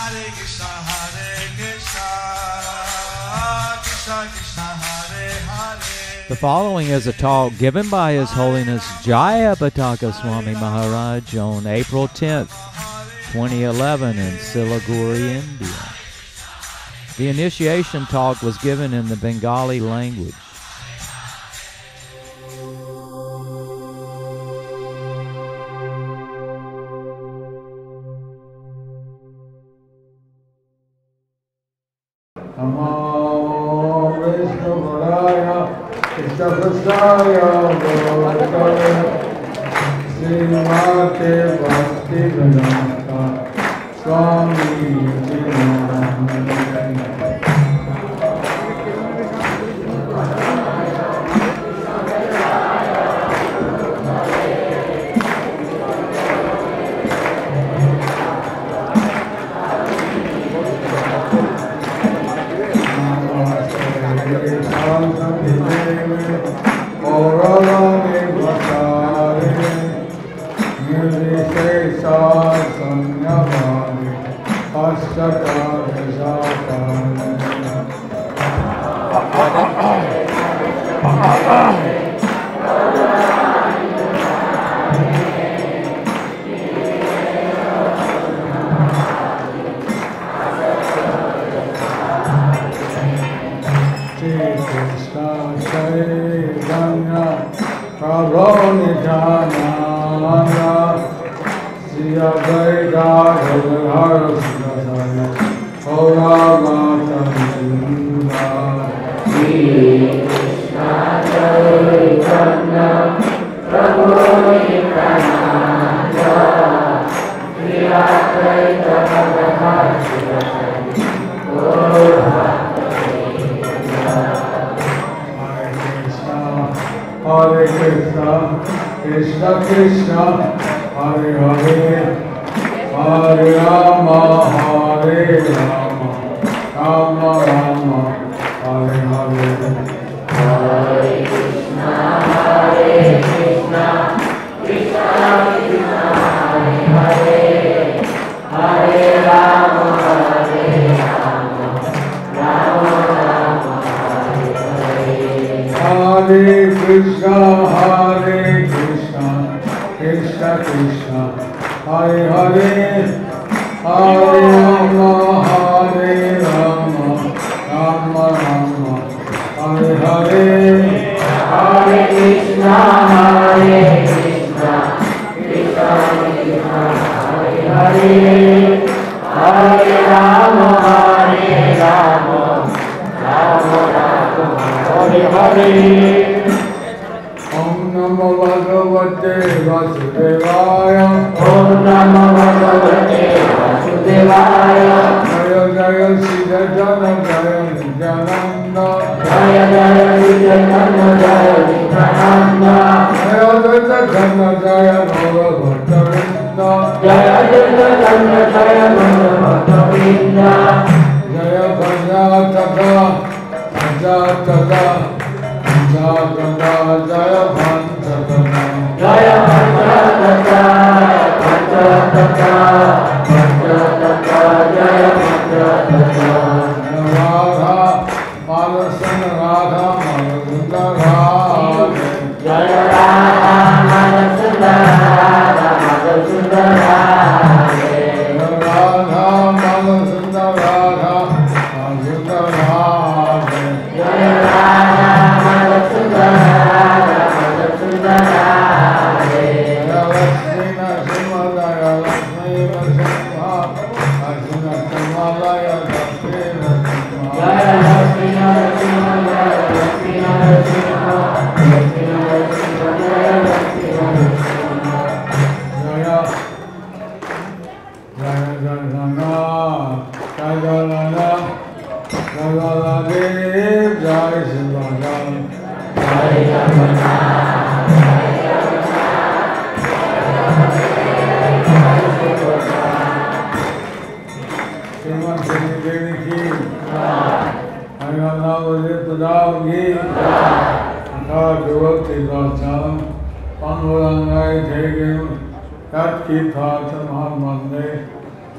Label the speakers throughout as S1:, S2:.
S1: The following is a talk given by His Holiness Jayapataka Swami Maharaj on April 10th, 2011 in Siliguri, India. The initiation talk was given in the Bengali language.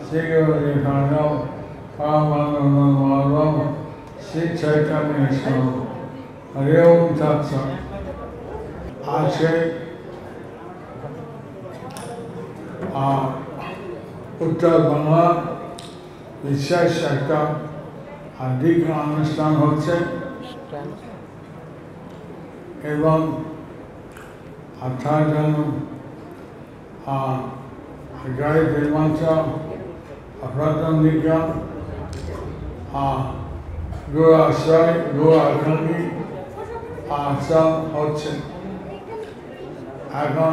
S2: Siliguri Paramaham Sri Chaitanya Swami Hari Om Tat Sat। আজকে উত্তর বাংলা বিশেষ একটা দীক্ষা অনুষ্ঠান হচ্ছে এবং তার জন্য গায়ত্রী মন্ত্র প্রথম দীক্ষা গুরু আশ্রয় গুরু আকাঙ্ক্ষী সব হচ্ছে। এখন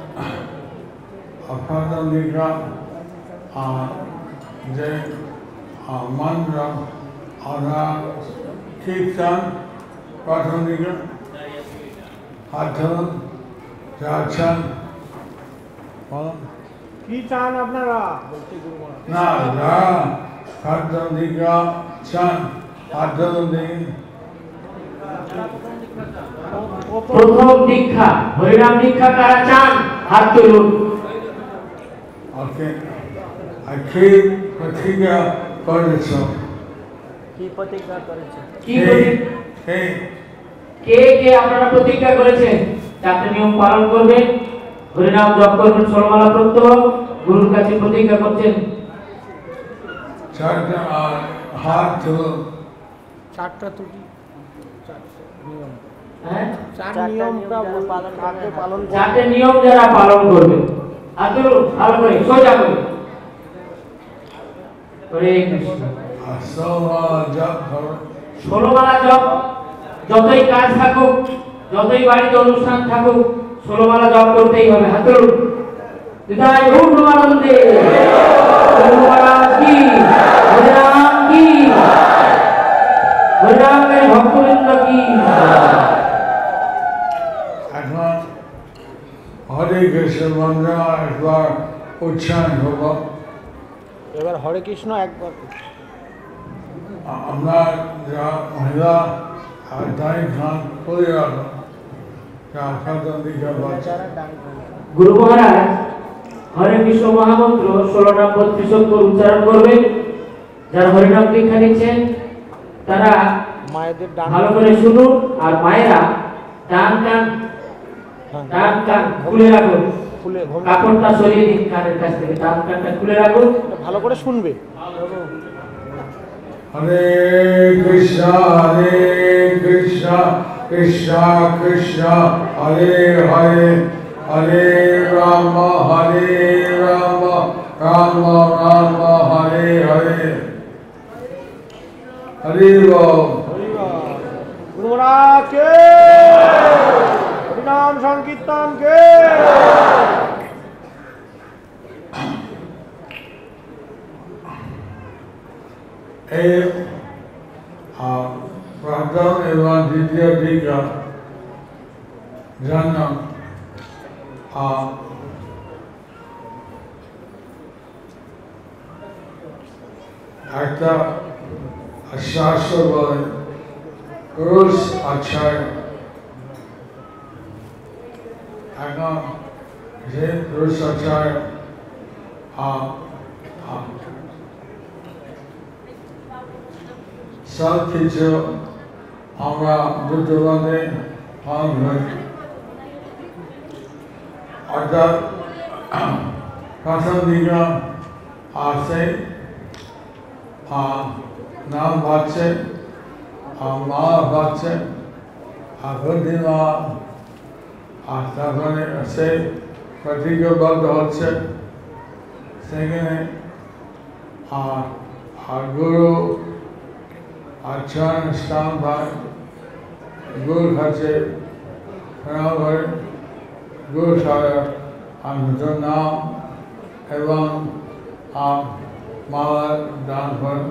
S2: প্রথম দীক্ষা যে মন্ত্র অথবা কীর্তন প্রথম দীক্ষা হাত ধরুন যা চান
S3: কি চান আপনারা?
S2: না যারা প্রথম দীক্ষা চান হাত ধরুন দেখি।
S4: প্রথম দীক্ষা হরিনাম দীক্ষা কারা চান হাত তুলুন।
S2: ওকে কি প্রতিজ্ঞা করেছ?
S3: কি প্রতিজ্ঞা করেছেন?
S4: কে কে আপনারা প্রতিজ্ঞা করেছেন? চারটি নিয়ম পালন করবেন, হরিনাম জপ করবেন, ষোলমালা প্রত্যহ গুরুর কাছে প্রতিজ্ঞা করছেন।
S2: চারটা হাত তুলুন।
S3: চারটা তুলি
S4: হ্যাঁ,
S3: পালন
S4: চারটে নিয়ম যারা পালন করবে হাত তুলুন ভালো করে সোজা করে। হরে কৃষ্ণ। ষোলমালা জপ যতই কাজ থাকুক, যতই বাড়িতে অনুষ্ঠান থাকুক, ষোলমালা জপ করতেই হবে। হাত তুলুন। বিদায় হোক আনন্দে। ষোলমালা কি হরিনাম কি হরিনামের ভক্তবৃন্দ কি।
S2: এখন হরে কৃষ্ণ মন্ত্র একবার উচ্চারণ হবো।
S3: এবার হরে কৃষ্ণ একবার
S2: আমরা যা মহিলা আর দাঁড়ি খান করে রাখো
S4: গুরু মহারাজ হরে কৃষ্ণ মহামন্ত্র 16 নাম 32 অক্ষর উচ্চারণ করবেন। যারা হরিনাম দীক্ষা নিচ্ছেন তারা
S3: মায়েদের
S4: ভালো করে শুনুন, আর মায়েরা ডান কান খুলে রাখুন, কাপড়টা সরিয়ে দিন কানের কাছ থেকে, ডান কানটা খুলে রাখুন,
S3: ভালো করে শুনবে।
S2: হরে কৃষ্ণ কৃষ্ণ কৃষ্ণ হরে হরে হরে রাম রাম রাম হরে হরে। হরি বল।
S3: গুরু মহারাজ কে হরিনাম সংকীর্তন কে।
S2: এই প্রথম এবং দ্বিতীয় দীক্ষা জন্য একটা শাস্ত্র বলে রুশ আচার্য। এখন যে রুশ আচার্য সব কিছু আমরা দুটোভাবে পালন করি। অর্থাৎ প্রথম দিকে আসে নাম বাড়ছে, মা বাড়ছে, প্রতিমা, আর তারপরে সে প্রতিজ্ঞাবদ্ধ হচ্ছে। সেখানে আর গুরু আচরণ স্থান ভাই গুরুর কাছে প্রণাম করে গুরু সাহেব নতুন নাম এবং মালা দান করেন।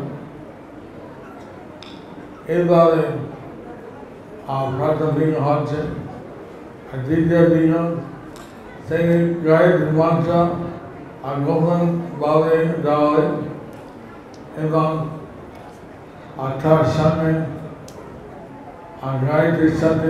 S2: এইভাবে প্রথম দিন হচ্ছে। দ্বিতীয় দিন সেই গায়ত্রী মন্ত্র আর গোপন ভাবে দেওয়া হয় এবং তার সামনে গায়ত্রীর সাথে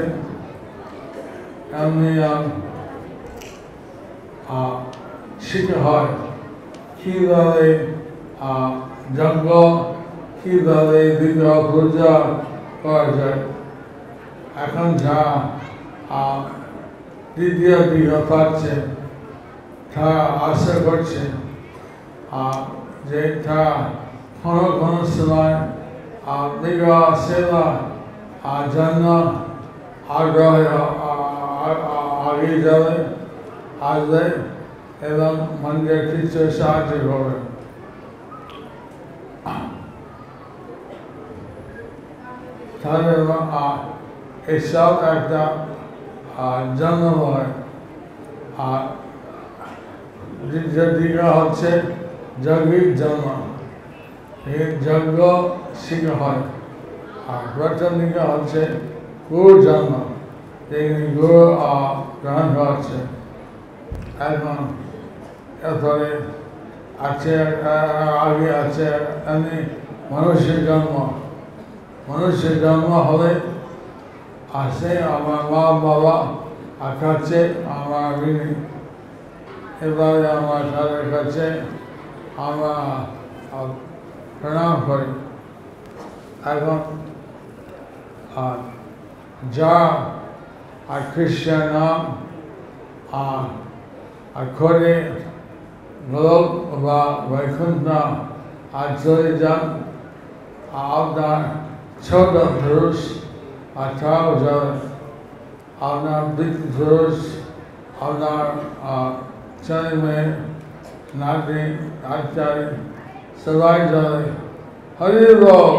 S2: এমনি শিখা হয় কীভাবে যজ্ঞ কীভাবে বিগ্রহ পূজা করা যায়। এখন যা তৃতীয় বিগ্রহ পাচ্ছে তা আশা করছে যে তা কোনো কোনো সময় বিগ্রহ সেবা জন্য আগ্রহ আগে যাবে আসবে এবং মন্দির কিছু সাহায্য করবে। তাহলে এসব একটা জন্ম হয়। দ্বিতীয় দিকে হচ্ছে যজ্ঞিক জন্ম, এই যজ্ঞ শিখ হয়। আর প্রথম দিকে হচ্ছে গুরু জন্ম, যেখানে গুরু গ্রহণ হচ্ছে। এখন এরপরে আছে আগে আছে এমনি মানুষের জন্ম। মানুষের জন্ম হলে আসে আমার মা বাবা কাছে আমার ঋণী, এবারে আমার তাদের কাছে আমরা প্রণাম করি। এখন যা খ্রিস্টান নাম করে গোলক বা বৈকুণ্ঠ চলে যান, আপনার ছোট পুরুষ তাও যাবে, আপনার বৃদ্ধ পুরুষ, আপনার ছেলে মেয়ে, নাতি নাতনি সবাই যাবে। হরি বল।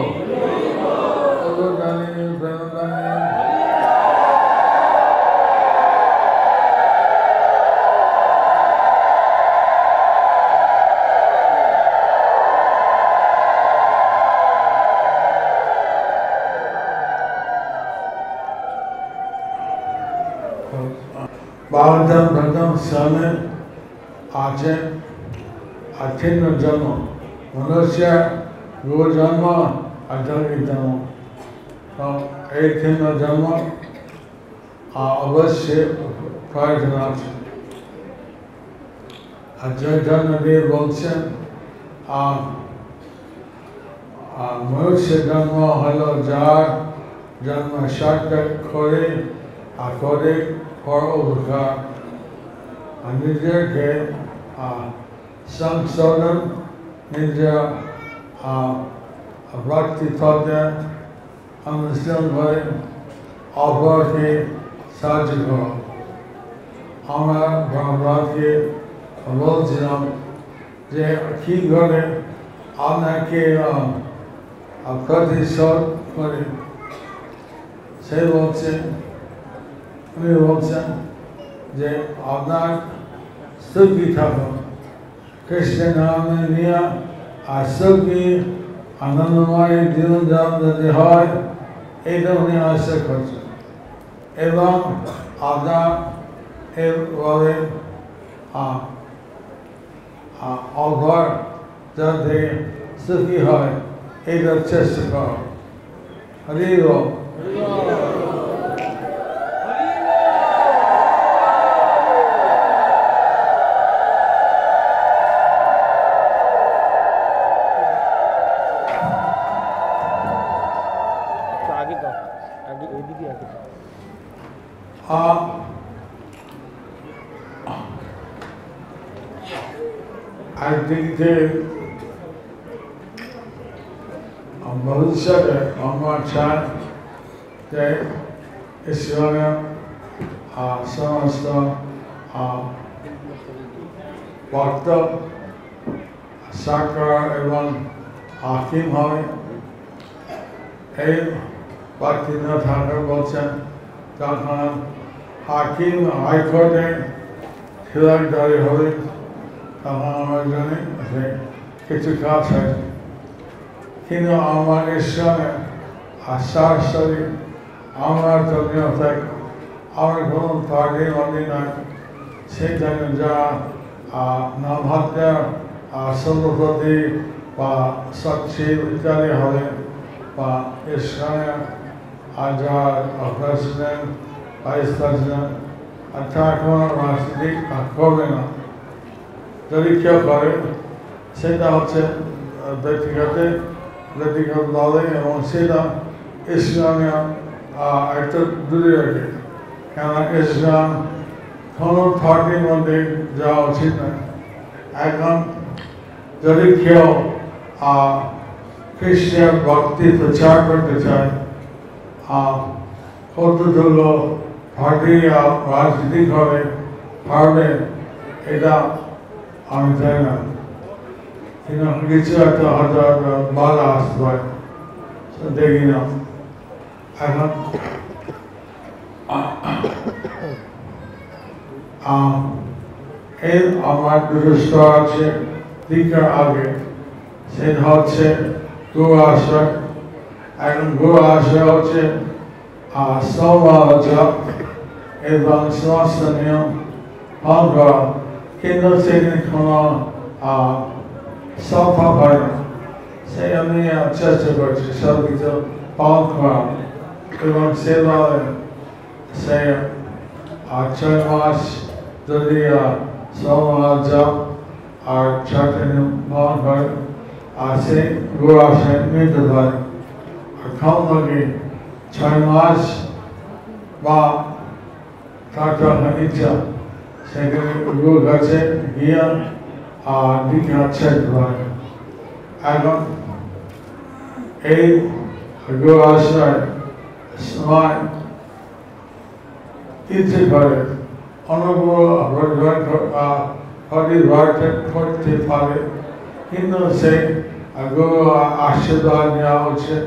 S2: বারোজন প্রথম স্বামী আছে তিন জন্ম, মনুষ্য, গুরু জন্ম আর যজ্ঞিক জন্ম। তো এই তিন জন্ম অবশ্যই প্রয়োজন আছে। আর যে জন্ম দিয়ে বলছেন মনুষ্য জন্ম হলো যার জন্ম সার্থক করে করে পরোপকার নিজেকে সংশোধন, নিজের ব্যক্তিত্বকে অনুশীলন করে অপরকে সাহায্য করা। আমরা ব্রহ্মকে বলছিলাম যে কী করে আপনাকে প্রতিশোধ করে, সে বলছেন উনি বলছেন যে আপনার সুখী থাকুন, কৃষ্ণ নামে নিয়ে আর সুখী আনন্দময় জীবনযাপন যদি হয়, এটা উনি আশা করছেন। এবং আপনার এরপরে অঘর যাতে সুখী হয় এইটার চেষ্টা কর। হরি বল। একদিকে ভবিষ্যতে আমরা চাই যে ঈশ্বরের সমস্ত ভক্ত সাকার এবং হাকিম হয়। এই বাক্যে ঠাকুর বলছেন তখন হাকিম হাইকোর্টে খিলাফদারি হবে, তখন আমরা জানি কিছু কাজ হয়। কিন্তু আমার ঈশ্বরের সরাসরি আমরা তৈরি থাকি, আমার কোনো পার্টি মানি নয়। সেই জন্য যা নভাদ্য সভাপতি বা সচিব ইত্যাদি হবে বা ঈশ্বরের যারা প্রেসিডেন্ট, ভাইস প্রেসিডেন্ট, তারা কোনো রাজনীতি করবে না। যদি কেউ করে সেটা হচ্ছে ব্যক্তিগত দলে এবং সেটা ইসলামীয় একটা দূরে রাখে, কেননা ইসলাম কোনো থার্টির মধ্যে যাওয়া উচিত নয়। এখন যদি কেউ খ্রিস্টান ভক্তি প্রচার করতে চায়, কতগুলো পার্টি রাজনীতি করে পারবে, এটা আমি চাই না। কিন্তু কিছু একটা হয়তো বাধা আসতে পারে, দেখি না। এখন এই আমার দুটো স্তর আছে দীক্ষার আগে, সেটা হচ্ছে গুরু আশ্রয়। এখন গুরু আশ্রয় হচ্ছে সমালোচক এবং সমস্ত নিয়ম পালন করা, কিন্তু সেখানে কোনো সফল হয় না। সেই আমি চেষ্টা করছি সব কিছু পালন করা, এবং সেভাবে সে 6 মাস যদি সমালোচক আর 4টা নিয়ম পালন করে, আর সেই গুরু আশ্রয় নিতে পারে। আর কমপক্ষে 6 মাস বা তার ইচ্ছা সেখানে গুরুর কাছে গিয়ে দীক্ষা ছেড়ে পারে। এখন এই গুরু আশ্রয় সময় ইচ্ছে করে অনুগ্রহ করতে পারে, কিন্তু সেই গুরু আশীর্বাদ নেওয়া উচিত।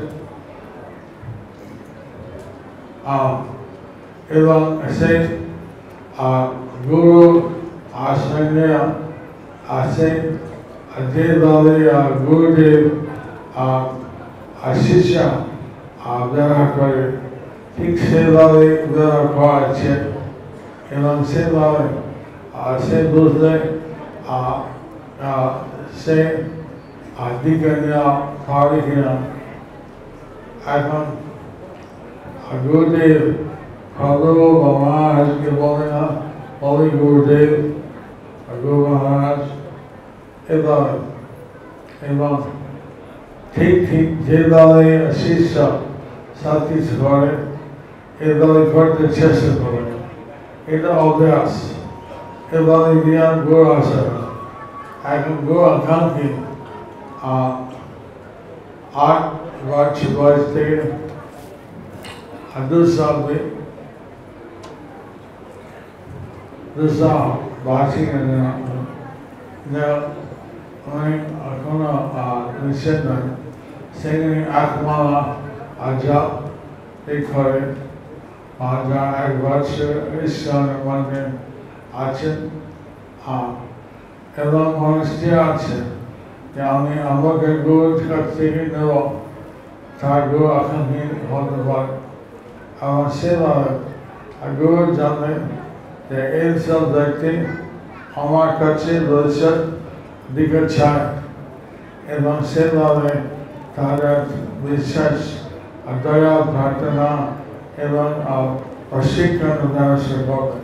S2: এবং সেই গুরু আশ্রয় নেওয়া আছে যেভাবে গুরুদেব শিষ্য ব্যবহার করে, ঠিক সেভাবে ব্যবহার করা আছে, এবং সেভাবে সে বুঝলে সে দীক্ষা নেওয়া পারে কিনা। এখন গুরুদেব গুরু মহারাজকে বলে না, বলে গুরুদেব গুরু মহারাজ। এবং ঠিক যেভাবে শিষ্য সব কিছু করে এভাবে করতে চেষ্টা করে, এটা অভ্যাস। এভাবে জ্ঞান গুরু আসে না। এখন গুরু আকাঙ্ক্ষী 8 বছর বয়স থেকে 2 সাল বার্ষিক কোনো নিষেধ নয়, সেখানে 1 মালা জপ করে। যারা 1 বছর ঈশ্বরের মধ্যে আছেন এবং মানুষটি আছে যে আমি আমাকে গুরুর কাছ থেকে নেব, তার গুরু আকাঙ্ক্ষী হতে পারে। এবং সেভাবে গুরু জানে যে এইসব ব্যক্তি আমার কাছে ভবিষ্যৎ দিকে চায়, এবং সেভাবে তাদের বিশ্বাস দয়া প্রার্থনা এবং প্রশিক্ষণ ব্যবস্থা করবে।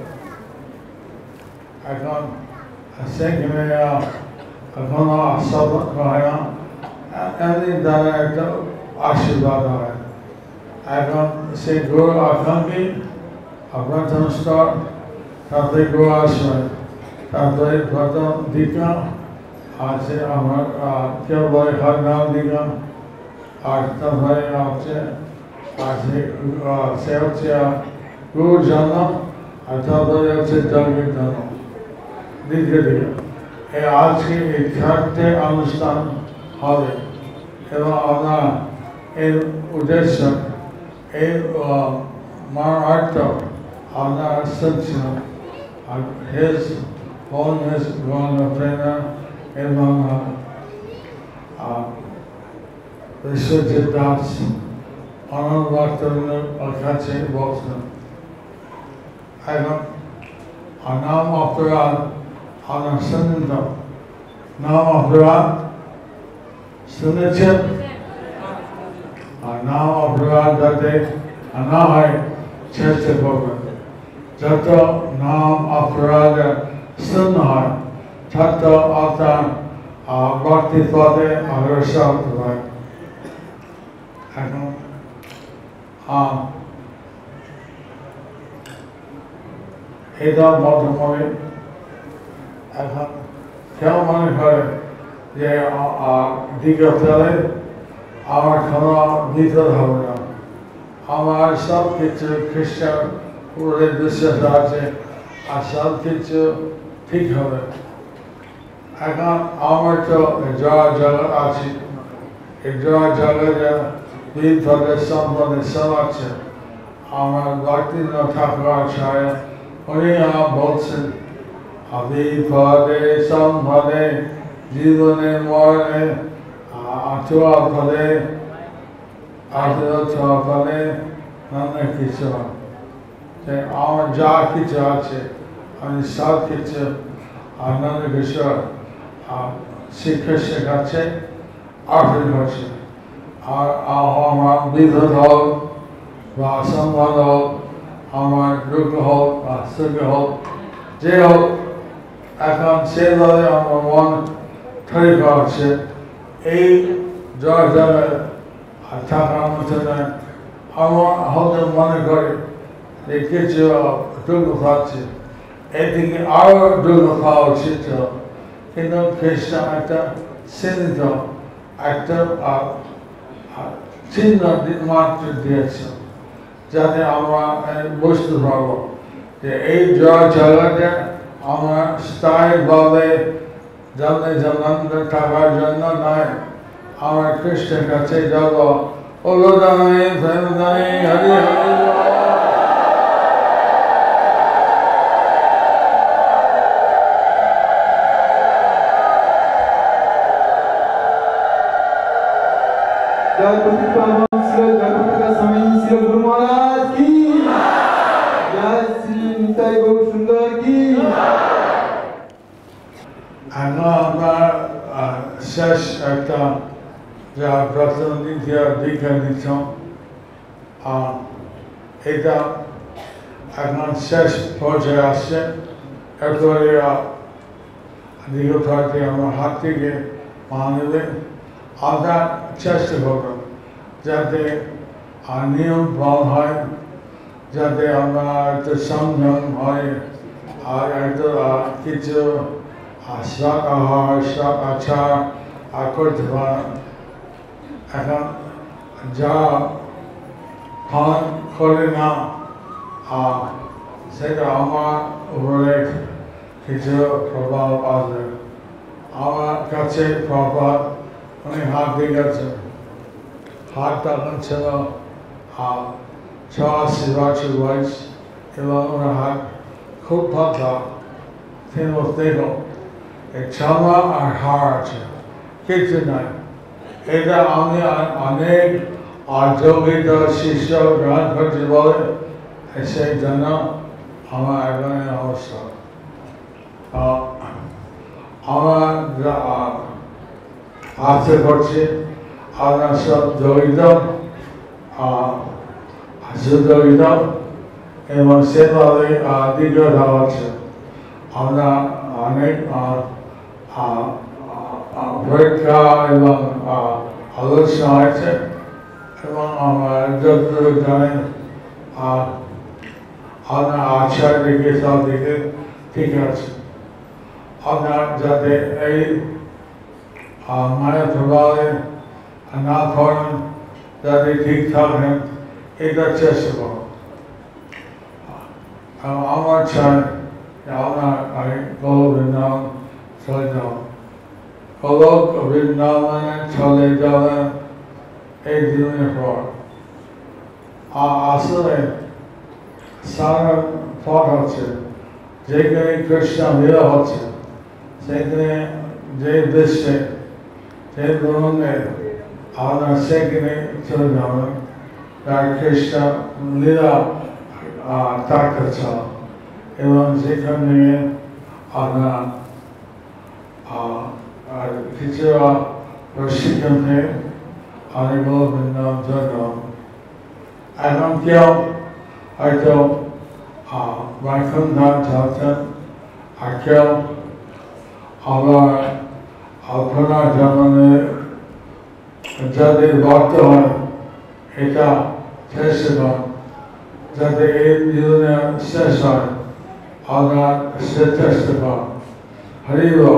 S2: এখন সেখানে কোনো সবক হয় না, এমনি দ্বারা একটা আশীর্বাদ হয়। এখন সেই গুরু আকাঙ্ক্ষী প্রথম স্তর, তাতে গুরু আশ্রয়, তারপরে প্রথম দীক্ষা আছে আমার কেউ বলে হরনাম দীক্ষা, আর তারপরে হচ্ছে সে হচ্ছে গুরুর জন্ম, আর তারপরে হচ্ছে যজ্ঞের জন্ম, দ্বিতীয় দীক্ষা। আজকে এই 4টে অনুষ্ঠান হবে, এবং আমরা এর উদ্দেশ্য এই অর্থ আমরা শুনছিলাম। আর his holiness গণপ্রেরণা এবং বিশ্বজিৎ দাস অনন্ত ভক্তবৃন্দের কাছে বলছেন। এখন নাম অপরাধ আমরা শুনেন তো, নাম অপরাধ শুনেছেন? আর নাম অপরাধ যাতে না হয় চেষ্টা করবেন। যত নাম অপরাধ শূন্য হয়, তত আপনার ভক্তি পথে অগ্রসর হতে পারে। এখন এটা বর্তমানে এখন কেউ মনে করে যে দীর্ঘকালে আমার কোনো বিপদ হবে না, আমার সব কিছু খ্রিস্টান পুরো বিশ্বাস আছে আর সব কিছু ঠিক হবে। এখন আমার তো জয় জগৎ আছে, এই জয় জগতে বিপদের সম্পদে সব আছে। আমার ভক্তিনাথ ঠাকুর আচার্য উনি বলছেন বিপদে সম্পদে জীবনে মরণে আচুয়া ফলে আচুয়া ফলে নানা কিছু আমার যা কিছু আছে আমি সব কিছু নানা কিছু শ্রীকৃষ্ণের কাছে অর্পণ করছি। আর আমার বিপদ হোক বা সম্পদ হোক, আমার দুঃখ হোক বা সুখ হোক, যে হোক, এখন সেভাবে আমার মন তৈরি করছে। এই জয় জগৎ থাকার মতো নয়। আমার হয়তো মনে করি যে কিছু দুঃখ পাচ্ছি, এদিকে আরও দুঃখ পাওয়া উচিত, কিন্তু খ্রিস্ট একটা সীমিত একটা চিহ্ন মাত্র দিয়েছে, যাতে আমরা বুঝতে পারবো যে এই জয় জগতে আমরা স্থায়ীভাবে জানলে জানান্ত থাকার জন্য নয়, আমরা খ্রিস্টের কাছে যাব। ওলোদানে ফেরদানে হরি হরি।
S5: जय प्रतिपावन श्री जयपताका स्वामी श्री गुरु महाराज की जय श्री निताई गौर सुंदर की।
S2: আমরা শেষ একটা যা প্রতিনিধি দীক্ষা নিচ্ছ, এটা এখন শেষ পর্যায়ে আসছে। এরপরে দীর্ঘপ্রার্থী আমার হাত থেকে পা নেবে। আমরা চেষ্টা করব যাতে নিয়ম পালন হয়, যাতে আমরা একটু সংযম হয়, আর একটু কিছু সৎ আহার সৎ আচার করতে পারে। এখন যা পালন করে না সেটা আমার উপরে কিছু প্রভাব আছে। আমার কাছে প্রভাব উনি হাত দিয়ে গেছেন, হাত তখন ছিল ৮৬ বছর বয়স, এবং ওনার হাত খুব পাতলা, তিনি দেখো এই চামড়া আর হাড় আছে, কিছু নাই। এটা আমি অনেক যোগিত শিষ্য গ্রহণ করছি বলে সেই জন্য আমার এখন অবস্থা। আমার আশা করছি আপনার সব জড়িত সুজড়িত এবং সেভাবে দীর্ঘতা হচ্ছে। আমরা অনেক পরীক্ষা এবং আলোচনা হয়েছে, এবং আমরা যতটুকু জানেন আপনার আচার দিকে সব দিকে ঠিক আছে। আপনার যাতে এই মায়ের প্রভাবে না করেন, যাতে ঠিক থাকেন, এটা চেষ্টা করুন। আমার চাই আপনার গোলক বৃন্দাবন চলে যাও, গোলক বৃন্দাবনে চলে যাবেন এই দিনের পর। আসলে সারা পথ হচ্ছে যেখানে কৃষ্ণ লীলা হচ্ছে, সেখানে যে দেশে যে ধরনের আপনার সেখানে চলে যাবেন, তার খ্রিস্ট লীলা থাকতেছে, এবং সেখানে আপনার কিছু প্রশিক্ষণ নিয়ে অনেকগুলো বৃন্দাবন জন্য। এখন কেউ হয়তো বৈকুণ্ঠ ধাম চাচ্ছেন, আর কেউ আবার আপনার জন্মে যাদের ভক্ত হয় এটা শেষ হয়, যাতে এই জীবনে শেষ হয় আপনার সে চেষ্টা করেন। হরি বল।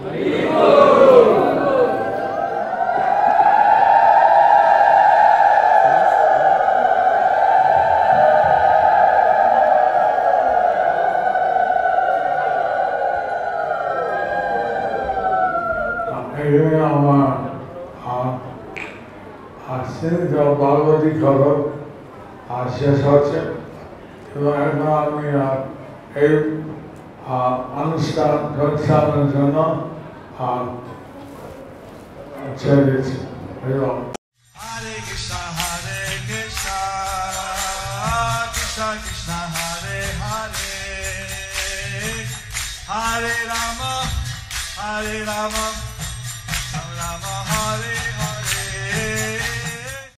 S2: ভগবতী খবর শেষ হচ্ছে এবং এখন আমি এই অনুষ্ঠানের জন্য ছেড়ে দিচ্ছি।
S6: Hare Krishna Krishna Krishna Hare Hare Hare Rama